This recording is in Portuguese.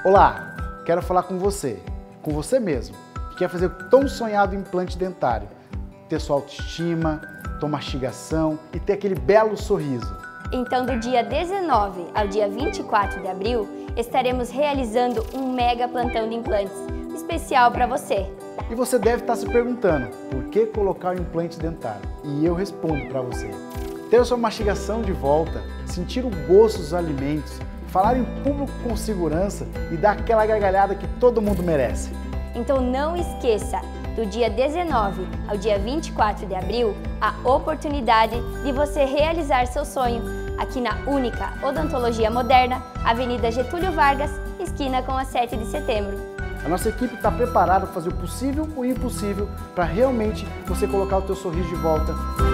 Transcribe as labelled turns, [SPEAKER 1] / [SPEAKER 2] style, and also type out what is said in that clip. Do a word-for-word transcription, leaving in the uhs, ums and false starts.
[SPEAKER 1] Olá, quero falar com você, com você mesmo, que quer fazer o tão sonhado implante dentário, ter sua autoestima, tua mastigação e ter aquele belo sorriso.
[SPEAKER 2] Então, do dia dezenove ao dia vinte e quatro de abril, estaremos realizando um mega plantão de implantes especial para você.
[SPEAKER 1] E você deve estar se perguntando, por que colocar o implante dentário? E eu respondo para você. Ter a sua mastigação de volta, sentir o gosto dos alimentos, falar em público com segurança e dar aquela gargalhada que todo mundo merece.
[SPEAKER 2] Então não esqueça, do dia dezenove ao dia vinte e quatro de abril, a oportunidade de você realizar seu sonho aqui na Única Odontologia Moderna, Avenida Getúlio Vargas, esquina com a sete de setembro.
[SPEAKER 1] A nossa equipe está preparada para fazer o possível e o impossível para realmente você colocar o teu sorriso de volta